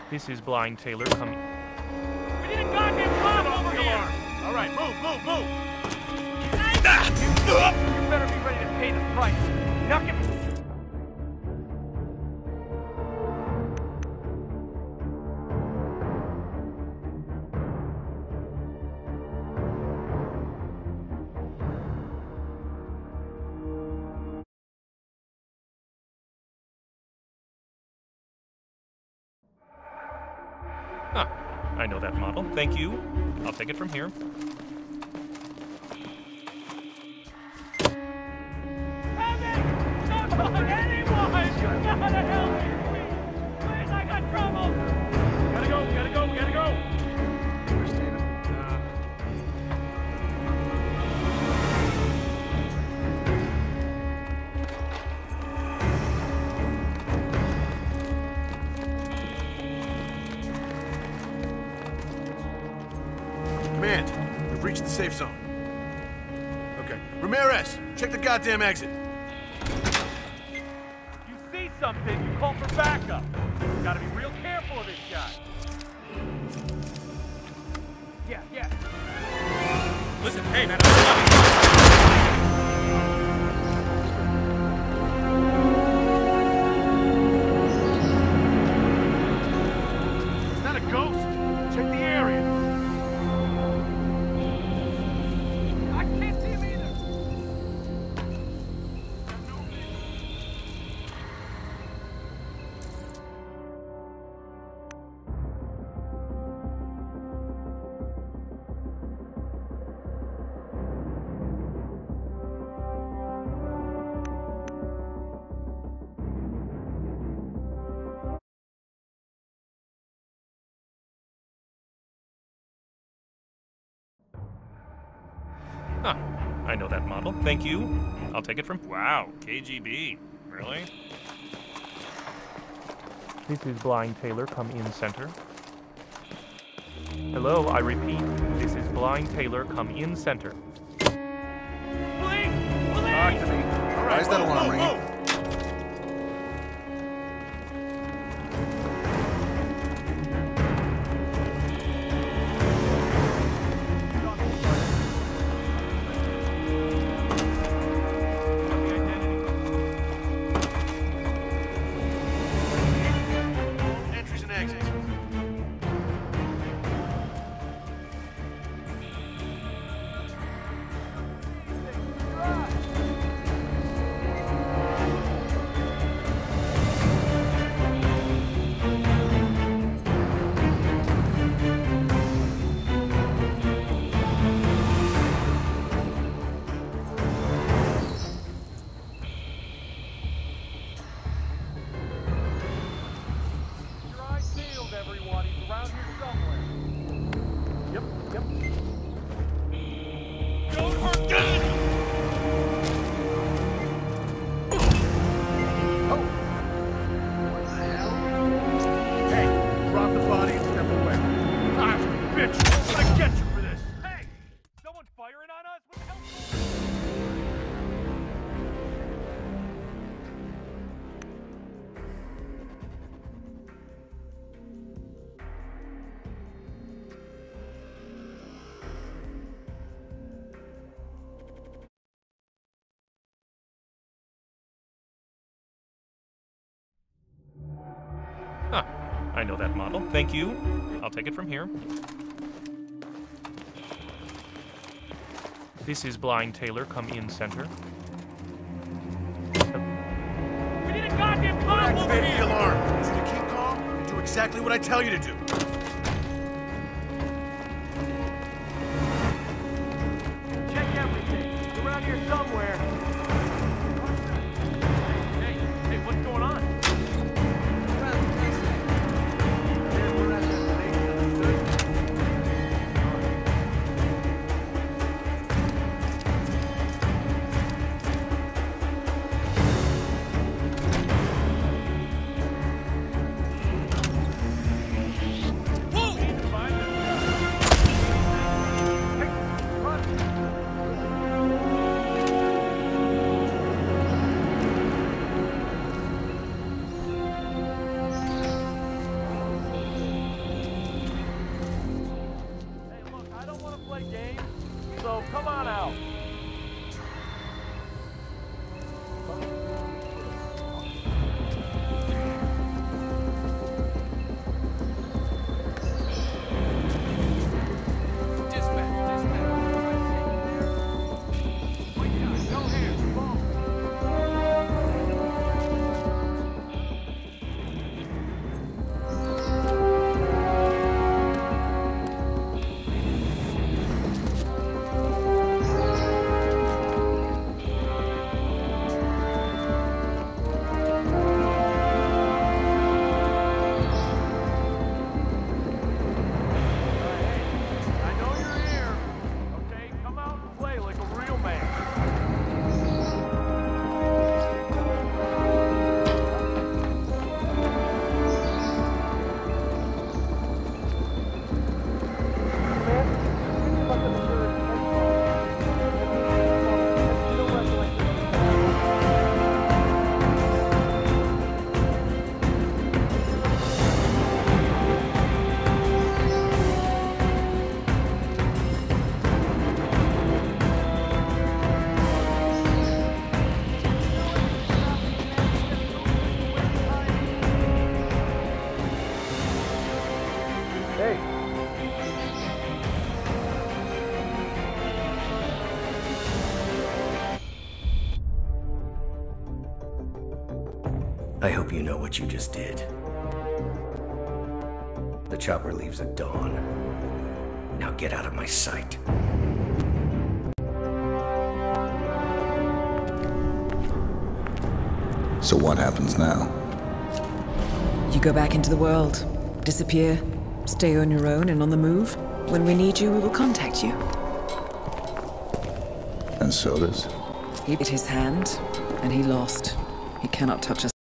This is Blind Taylor coming. We need a goddamn bomb over here! All right, move! You better be ready to pay the price. Knock him. I know that model. Thank you. I'll take it from here. Help me! Don't find anyone! Gotta help me! Please, I got trouble! Gotta go! Command, we've reached the safe zone. Okay, Ramirez, check the goddamn exit. You see something, you call for backup. You gotta be real careful of this guy. Yeah. Listen, hey, man. It's not a ghost. Check the area. I can't see him either. I know that model. Thank you. I'll take it from. Wow, KGB. Really? This is Blind Taylor. Come in center. Hello, I repeat. This is Blind Taylor. Come in center. Police! Talk to me. All right, Why is that alarm ringing? Entries and exits. Dry sealed, everyone. He's around here somewhere. Yep. Don't hurt Danny! Hey, drop the body and step away. Ah, bitch! I'm gonna get you for this. Hey! Someone firing on us? What the hell? I know that model. Thank you. I'll take it from here. This is Blind Taylor. Come in center. We need a goddamn bomb over Activate the here! alarm. I want you to keep calm and do exactly what I tell you to do. Check everything. He's around here somewhere. Hey, what's going on? I hope you know what you just did. The chopper leaves at dawn. Now get out of my sight. So what happens now? You go back into the world, disappear, stay on your own and on the move. When we need you, we will contact you. And so does? He bit his hand, and he lost. He cannot touch us.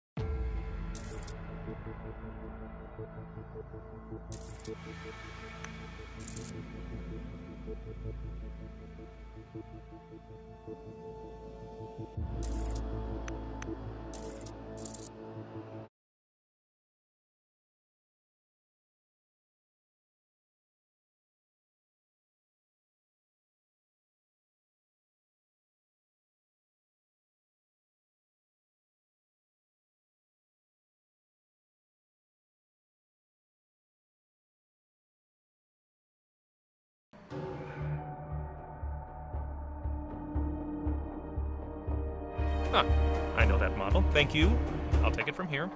Huh. I know that model. Thank you. I'll take it from here.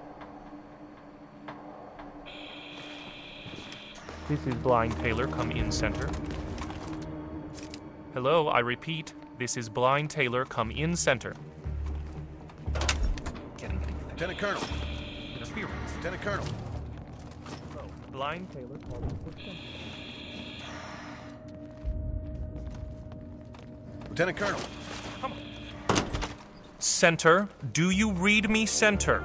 This is Blind Taylor. Come in center. Hello, I repeat. This is Blind Taylor. Come in center. Getting Lieutenant Colonel. interference. Lieutenant Colonel. Hello, Blind Taylor calling for center. Lieutenant Colonel. Come on. Center. Do you read me, center?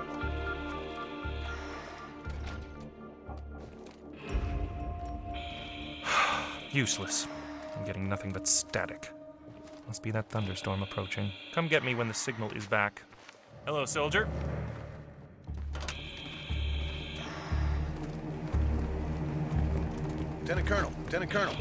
Useless. I'm getting nothing but static. Must be that thunderstorm approaching. Come get me when the signal is back. Hello, soldier. Lieutenant Colonel. Lieutenant Colonel.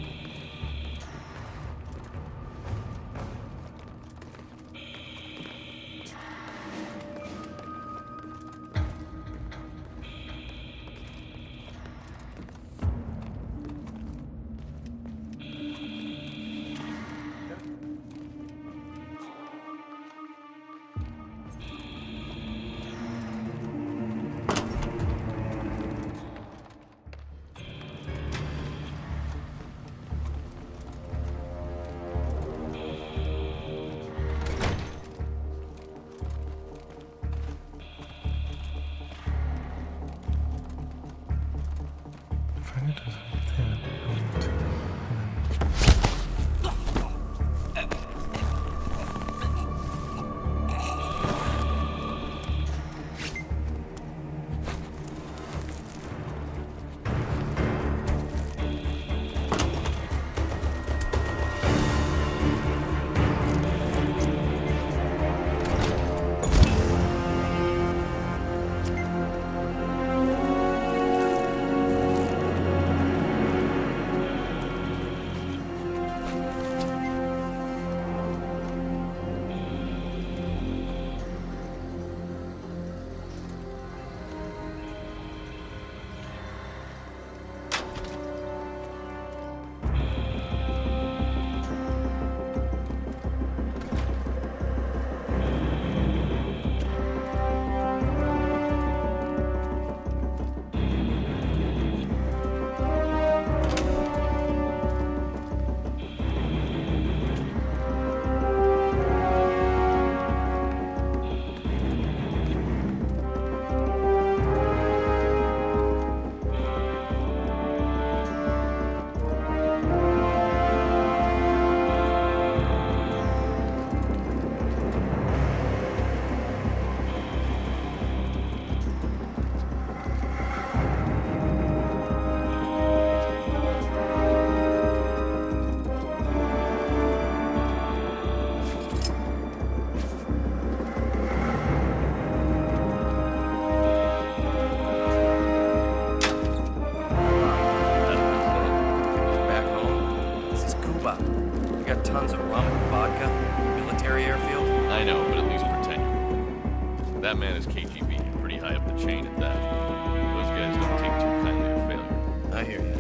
tons of rum and vodka? Military airfield? I know, but at least pretend. That man is KGB, pretty high up the chain at that. Those guys don't take too kindly to failure. I hear you.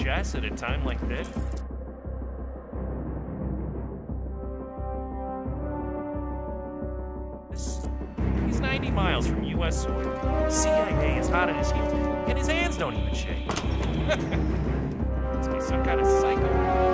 chess at a time like this? He's 90 miles from U.S. soil. CIA is hot at his heels, and his hands don't even shake. Must be some kind of psycho.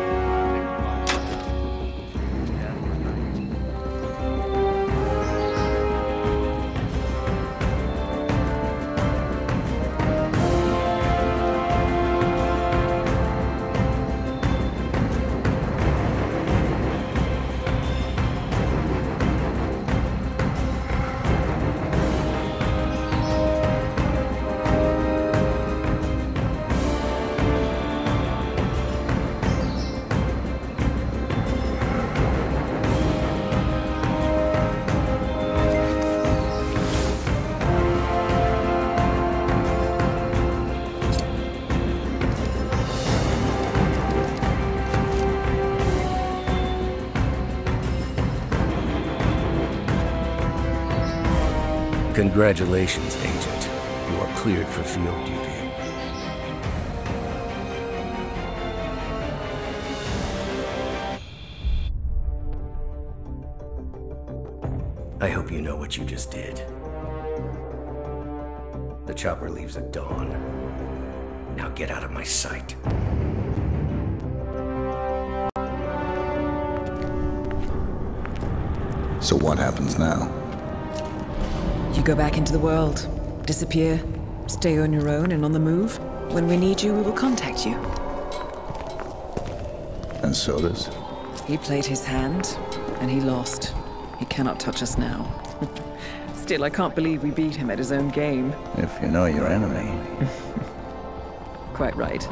Congratulations, Agent. You are cleared for field duty. I hope you know what you just did. The chopper leaves at dawn. Now get out of my sight. So what happens now? You go back into the world, disappear, stay on your own and on the move. When we need you, we will contact you. And Sodas? He played his hand, and he lost. He cannot touch us now. Still, I can't believe we beat him at his own game. If you know your enemy. Quite right.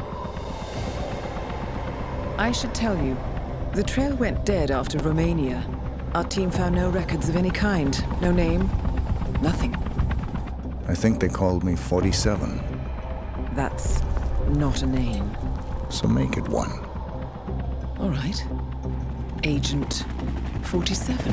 I should tell you, the trail went dead after Romania. Our team found no records of any kind. No name, nothing. I think they called me 47. That's not a name. So make it one. All right. Agent 47.